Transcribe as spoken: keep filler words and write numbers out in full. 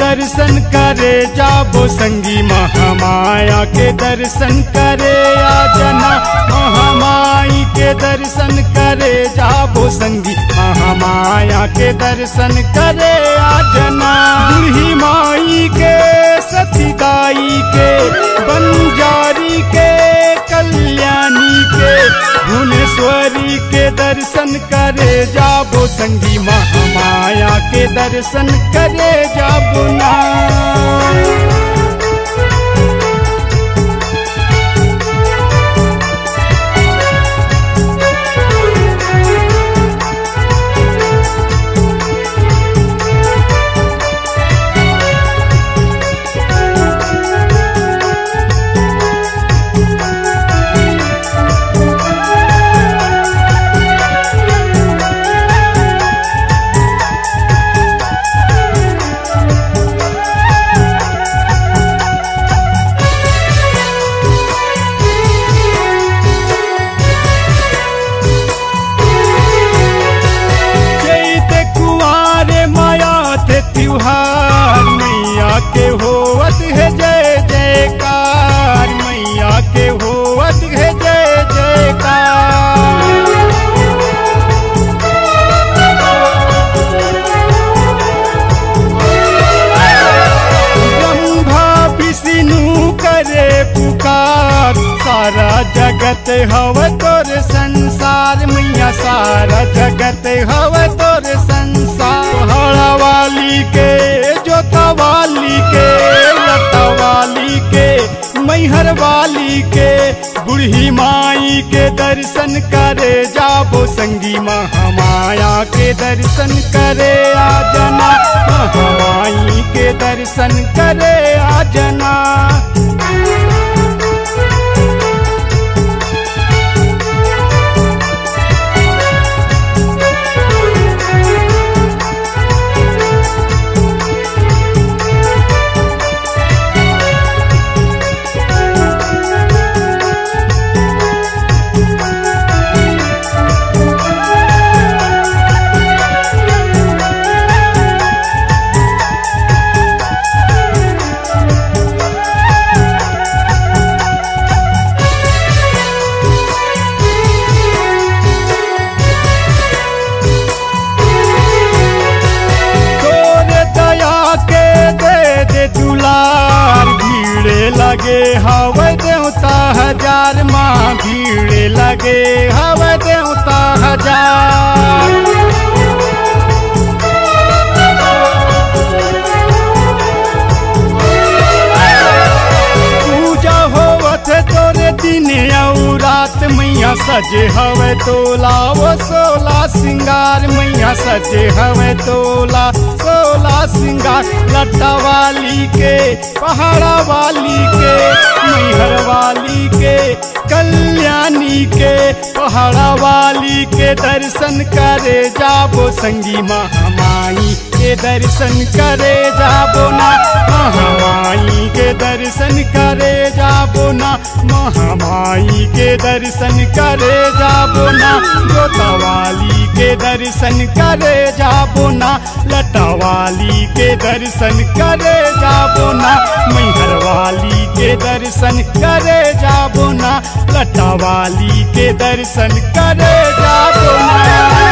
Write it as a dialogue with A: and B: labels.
A: दर्शन करे जाबो संगी, महामाया के दर्शन करे आजना। महामाई के दर्शन करे जाबो संगी, महामाया के दर्शन करे आजना। बूढ़ी माई के, सतीदाई के, बंजारी के, कल्याणी के, भुवनेश्वरी के दर्शन करे जाबो संगी, महामाया के दर्शन करे जाबो ना। त्योहार मैया के होवत है जय जयकार, मैया के होवत है जय जयकार। ब्रह्मा विष्णु करे पुकार, सारा जगत हव तोर संसार मैया, सारा जगत हव तोर संसार। पहाड़ा वाली के, जोता वाली के, लता वाली के, मैहर वाली के, बूढ़ी माई के दर्शन करे जाबो संगी, महामाया के दर्शन करे आजना। महामाई के दर्शन करे आजना। दुलार भीड़े लगे हवे देवता हजार, माँ भीड़े लगे हवे देवता हजार। पूजा होवत तोरे दिन और रात, मैया सजे हवे तोला वो सोला सिंगार, मैया सजे हवे तोला सोला सिंगार। लता वाली के, पहाड़ा वाली के, मैहर वाली के, कल्याणी के, पहाड़ा वाली के दर्शन करे जाबो संगी, महामाई के दर्शन करे जाबो ना। महामाई के दर्शन करे जाबो ना, महामाई के दर्शन करे जाबो ना। जोता वाली के दर्शन करे जाबो ना, लता वाली के दर्शन करे जाबो ना। मैहर वाली के दर्शन करे जाबो ना, लता वाली के दर्शन करे जाबो ना।